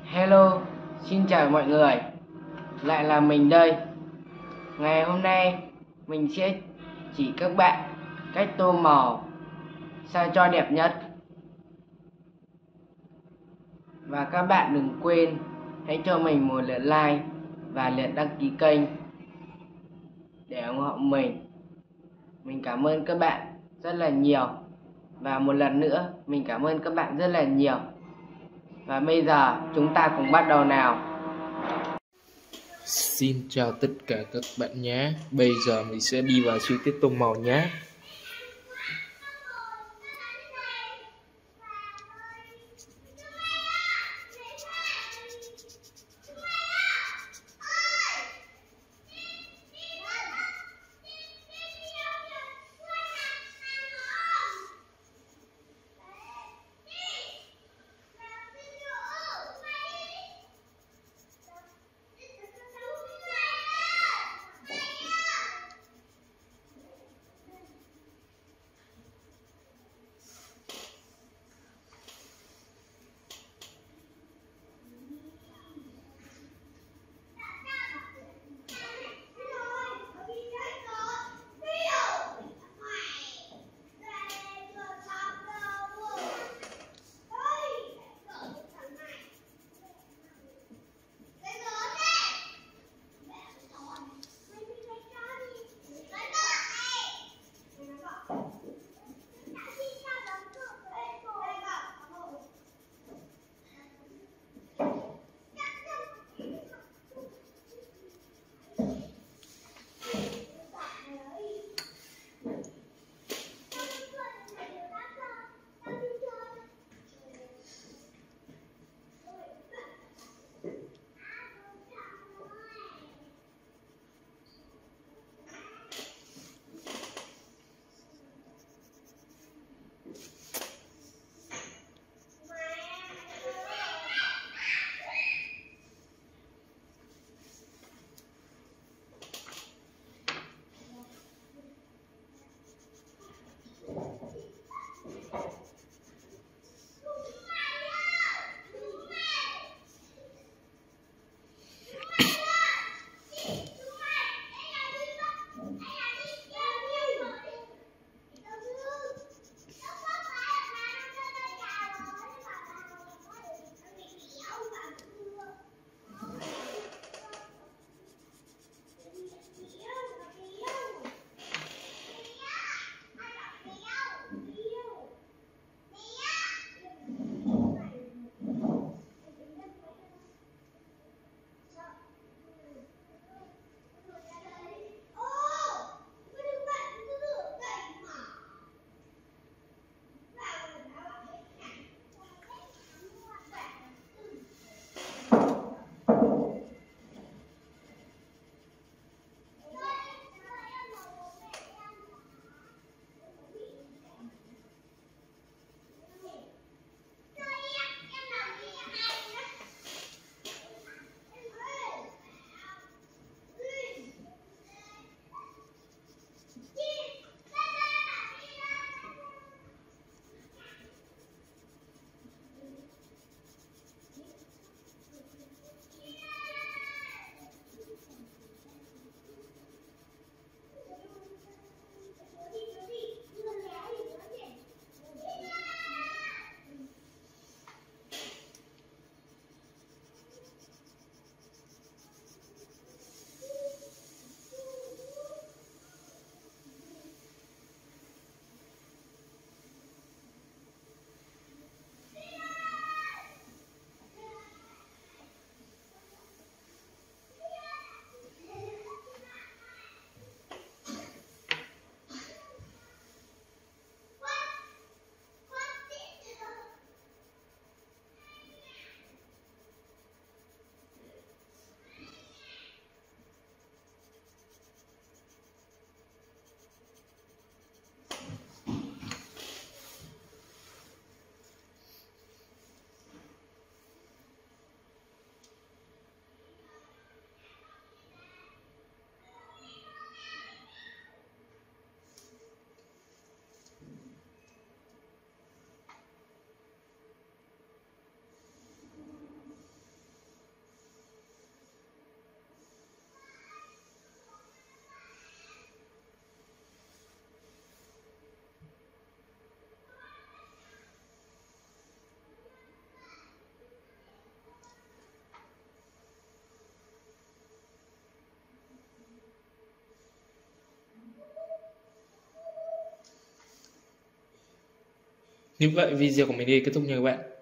Hello, xin chào mọi người. Lại là mình đây. Ngày hôm nay mình sẽ chỉ các bạn cách tô màu sao cho đẹp nhất. Và các bạn đừng quên hãy cho mình một lượt like và lượt đăng ký kênh để ủng hộ mình. Mình cảm ơn các bạn rất là nhiều. Và một lần nữa mình cảm ơn các bạn rất là nhiều. Và bây giờ chúng ta cùng bắt đầu nào. Xin chào tất cả các bạn nhé. Bây giờ mình sẽ đi vào chi tiết tô màu nhé. Như vậy video của mình đi kết thúc nha các bạn.